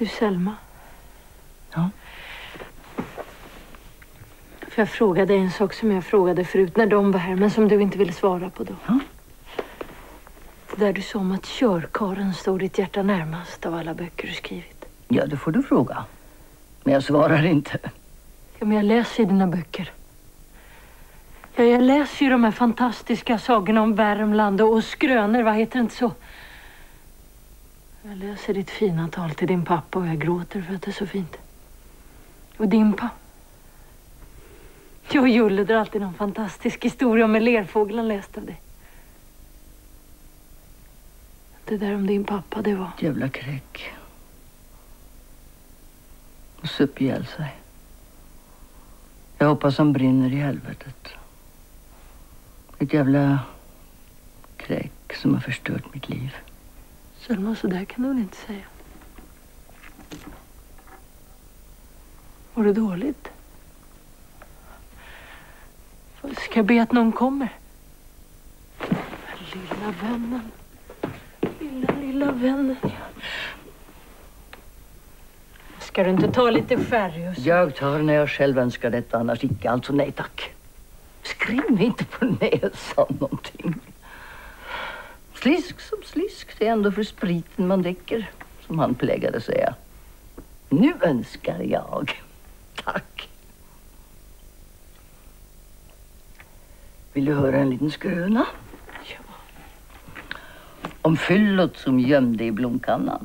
Du, Selma. Ja? För jag frågade en sak som jag frågade förut när de var här, men som du inte ville svara på då. Ja? Det där du sa om att körkaren står ditt hjärta närmast av alla böcker du skrivit. Ja, det får du fråga. Men jag svarar inte. Ja, men jag läser i dina böcker. Ja, jag läser ju de här fantastiska sagorna om Värmland och skrönor, vad heter det inte så? Jag läser ditt fina tal till din pappa och jag gråter för att det är så fint. Och din pappa. Jag och Julle drar alltid någon fantastisk historia om en lerfågel han läste av dig. Det där om din pappa, det var... Jävla kräck. Och supp ihjäl sig. Jag hoppas han brinner i helvetet. Ett jävla kräck som har förstört mitt liv. Selma, så där kan du väl inte säga. Var det dåligt? Ska jag be att någon kommer? Lilla vännen. Lilla vännen. Ska du inte ta lite färg? Jag tar när jag själv önskar detta, annars icke. Alltså nej tack. Skriv mig inte på näsan någonting. Slisk som slisk, det är ändå för spriten man dricker, som han plägade säga. Nu önskar jag. Tack. Vill du höra en liten skröna? Ja. Om fyllot som gömde i blomkannan.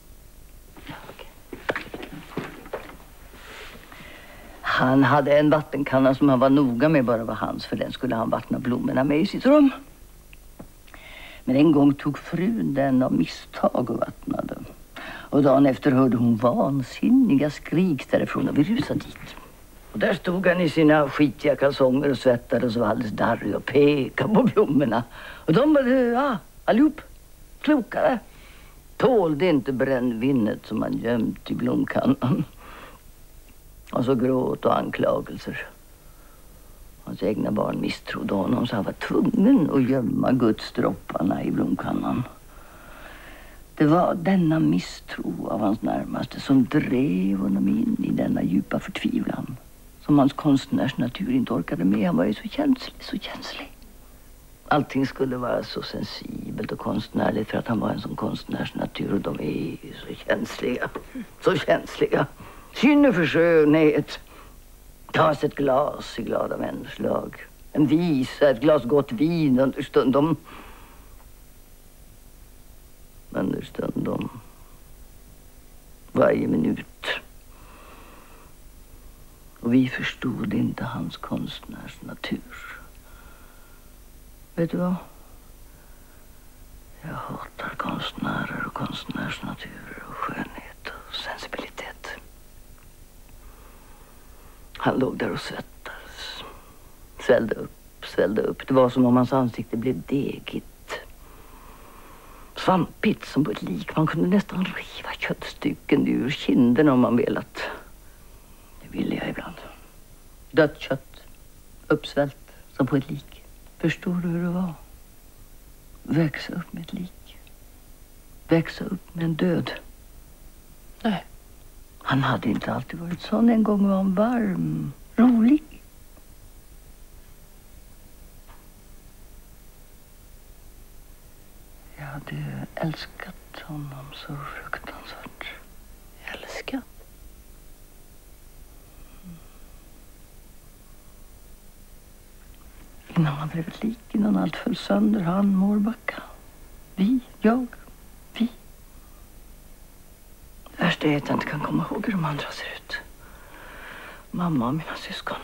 Han hade en vattenkanna som han var noga med bara var hans, för den skulle han vattna blommorna med i sitt rum. Men en gång tog frun den av misstag och vattnade. Och dagen efter hörde hon vansinniga skrik därifrån och vi rusade dit. Och där stod han i sina skitiga kalsonger och svettades och var alldeles darrig och pekade på blommorna. Och de var allihop klokare. Tålde inte brännvinnet som han gömt i blomkannan. Och så gråt och anklagelser. Hans egna barn misstrodde honom så han var tvungen att gömma gudsdropparna i blomkannan. Det var denna misstro av hans närmaste som drev honom in i denna djupa förtvivlan. Som hans konstnärs natur inte orkade med. Han var ju så känslig. Allting skulle vara så sensibelt och konstnärligt för att han var en sån konstnärs natur. Och de är ju så känsliga. Så känsliga. Sinne för skönhet. Tas ett glas i glada vänners lag. En visa, ett glas gott vin understundom. Understundom. Varje minut. Och vi förstod inte hans konstnärs natur. Vet du vad? Jag hatar konstnärer och konstnärs natur och skönhet och sensibilitet. Han låg där och svettades. Svällde upp. Det var som om hans ansikte blev degigt. Svampigt som på ett lik. Man kunde nästan riva köttstycken ur kinden om man velat. Det ville jag ibland. Dött kött. Uppsvällt som på ett lik. Förstår du hur det var? Växa upp med ett lik. Växa upp med en död. Nej. Han hade inte alltid varit sån. En gång var han varm, rolig. Jag hade älskat honom så fruktansvärt. Älskat? Innan han blev ett lik, innan allt föll sönder, han, Mårbacka. Vi. Värsta är att jag inte kan komma ihåg hur de andra ser ut. Mamma och mina syskon.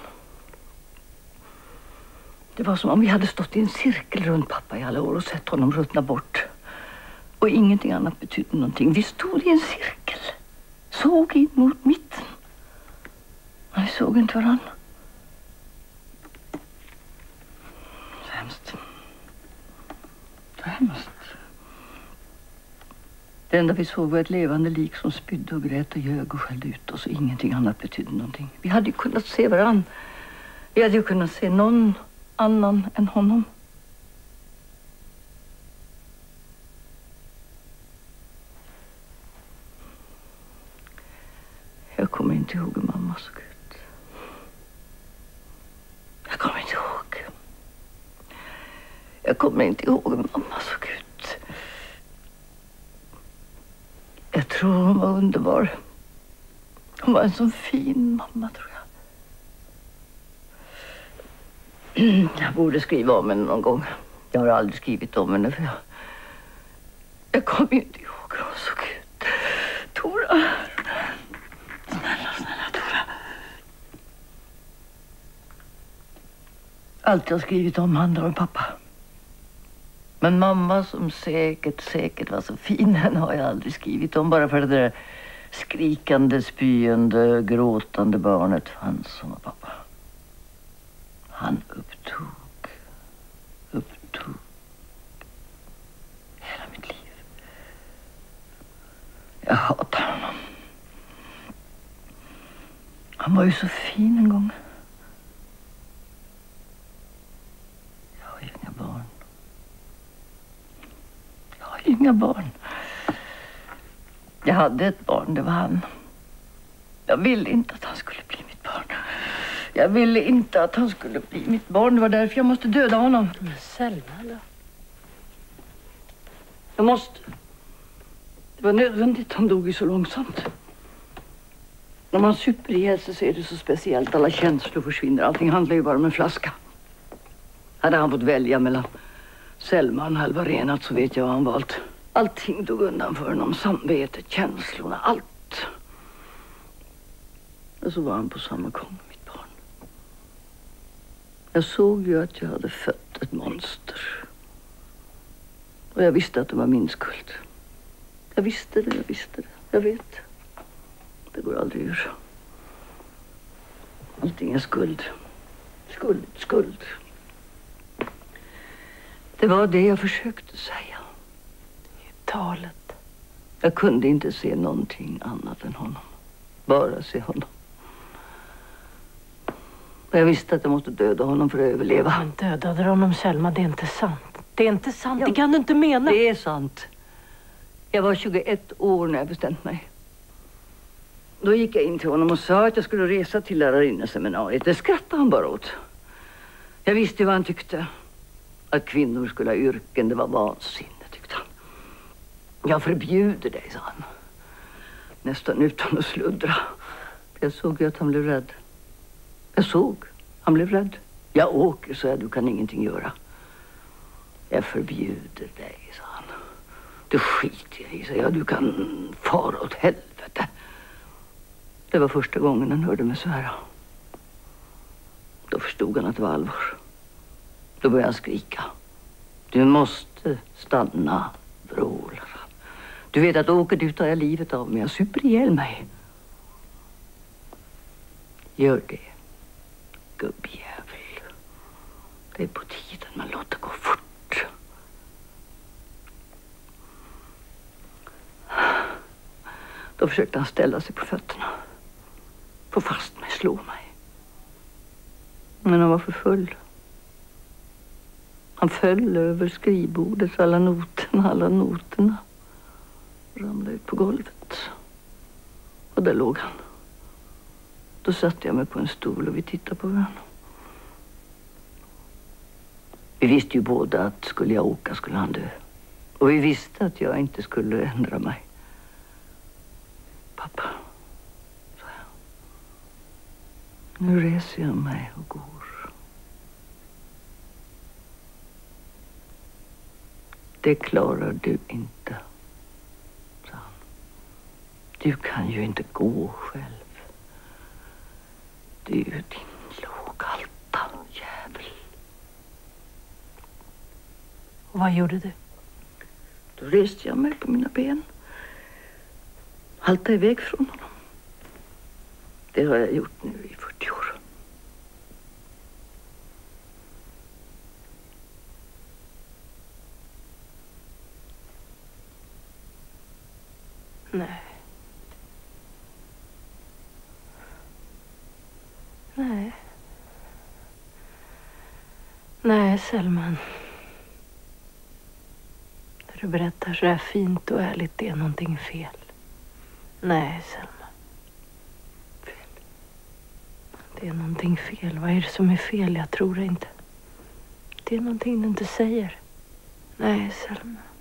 Det var som om vi hade stått i en cirkel runt pappa i alla år och sett honom ruttna bort. Och ingenting annat betydde någonting. Vi stod i en cirkel. Såg in mot mitten. Men vi såg inte varandra. Så hemskt. Så hemskt. Det enda vi såg var ett levande lik som spydde och grät och ljög och skällde ut oss. Och ingenting annat betydde någonting. Vi hade ju kunnat se varann. Vi hade ju kunnat se någon annan än honom. inte ihåg hur mamma såg ut. Jag kommer inte ihåg. Jag kommer inte ihåg hur mamma såg ut. Jag tror hon var underbar. Hon var en sån fin mamma, tror jag. Jag borde skriva om henne någon gång. Jag har aldrig skrivit om henne för jag kommer inte ihåg hur hon såg ut. Tora. Snälla Tora. Allt jag skrivit om handlar om pappa. Men mamma som säkert var så fin, henne har jag aldrig skrivit om. Bara för det där skrikande, spyende, gråtande barnet fanns som var pappa. Han upptog hela mitt liv. Jag hatar honom. Han var ju så fin en gång. Jag har inga barn. Jag hade ett barn, det var han. Jag ville inte att han skulle bli mitt barn. Det var därför jag måste döda honom. Men Selma då? Jag måste. Det var nödvändigt, han dog ju så långsamt. När man super ihjäl sig så är det så speciellt. Alla känslor försvinner, allting handlar ju bara om en flaska. Hade han fått välja mellan Selma och halva renat så vet jag vad han valt. Allting dog undan för honom, samvetet, känslorna, allt. Och så var han på samma gång mitt barn. Jag såg ju att jag hade fött ett monster. Och jag visste att det var min skuld. Jag visste det. Jag vet. Det går aldrig ur. Allting är skuld. Skuld. Det var det jag försökte säga. I talet. Jag kunde inte se någonting annat än honom. Bara se honom. Och jag visste att jag måste döda honom för att överleva. Men dödade honom, Selma, det är inte sant. Det är inte sant, ja, det kan du inte mena. Det är sant. Jag var 21 år när jag bestämt mig. Då gick jag in till honom och sa att jag skulle resa till lärarinneseminariet. Det skrattade han bara åt. Jag visste vad han tyckte. Att kvinnor skulle ha yrken, det var vansinne, tyckte han. Jag förbjuder dig, sa han. Nästan utan att sluddra. Jag såg ju att han blev rädd. Han blev rädd. Jag åker, så du kan ingenting göra. Jag förbjuder dig, sa han. Det skiter jag i, sa jag. Du kan fara åt helvete. Det var första gången han hörde mig svära. Då förstod han att det var allvar. Då började han skrika. Du måste stanna, vrålar han. Du vet att åker du tar jag livet av mig. Jag super ihjäl mig. Gör det, gubbjävel. Det är på tiden, man låter gå fort. Då försökte han ställa sig på fötterna. Få fast mig, slå mig. Men han var för full. Han föll över skrivbordet, alla noterna ramlade ut på golvet. Och där låg han. Då satte jag mig på en stol och vi tittade på varandra. Vi visste ju båda att skulle jag åka skulle han dö. Och vi visste att jag inte skulle ändra mig. Pappa, sa jag. Nu reser jag mig och går. Det klarar du inte, sa han. Du kan ju inte gå själv. Du, din lågalta jävel. Och vad gjorde du? Då reste jag mig på mina ben. Haltade iväg från honom. Det har jag gjort nu i 40 år. Nej. Nej, Selman. När du berättar så här fint och ärligt, det är någonting fel. Nej, Selma. Fel. Det är någonting fel. Vad är det som är fel? Jag tror inte. Det är någonting du inte säger. Nej, Selma.